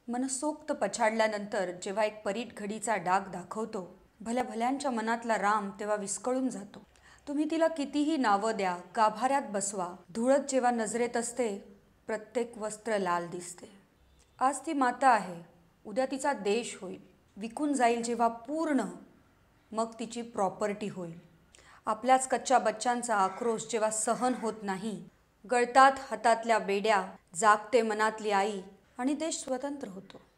मनसोक्त पछाडल्यानंतर जेव्हा एक परीट घडीचा डाग दाखवतो, भल्या भल्यांच्या मनातला राम तेव्हा विस्कळून जातो. तुम्ही तिला कितीही नावं द्या, गाभाऱ्यात बसवा, धुळत जेव्हा नजरेत असते, प्रत्येक वस्त्र लाल दिसते. आज ती माता आहे, उद्या तिचा देश होईल. विकून जाईल जेव्हा पूर्ण, मग तिची प्रॉपर्टी होईल. आपल्याच कच्च्या बच्चांचा आक्रोश जेव्हा सहन होत नाही, गळतात हातातल्या बेड्या, जागते मनातली आई आणि देश स्वतंत्र होतो.